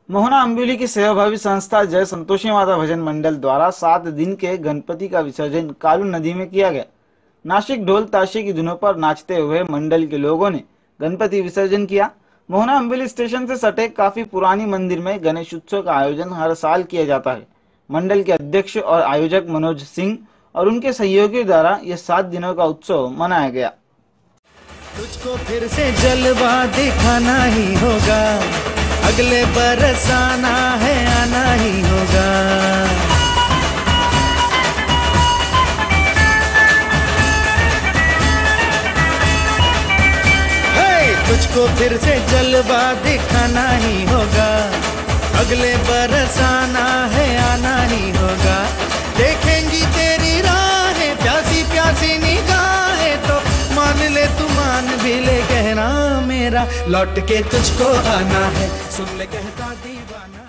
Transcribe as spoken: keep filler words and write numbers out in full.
मोहना अंबिली की सेवाभावी संस्था जय संतोषी माता भजन मंडल द्वारा सात दिन के गणपति का विसर्जन कालू नदी में किया गया। नासिक ढोल ताशे की धुनों पर नाचते हुए मंडल के लोगों ने गणपति विसर्जन किया। मोहना अंबिली स्टेशन से सटे काफी पुरानी मंदिर में गणेश उत्सव का आयोजन हर साल किया जाता है। मंडल के अध्यक्ष और आयोजक मनोज सिंह और उनके सहयोगियों द्वारा यह सात दिनों का उत्सव मनाया गया। तुझको फिर से जलवा दिखाना ही होगा, अगले बरस आना है आना ही होगा। हे, तुझको फिर से जलवा दिखाना ही होगा, अगले बरस आना है आना ही होगा। देखेंगी तेरी राहें प्यासी प्यासी निगाहें तो मान ले तू मान भी ले कहना मेरा, लौट के तुझको आना है, सुन ले कहता दीवाना।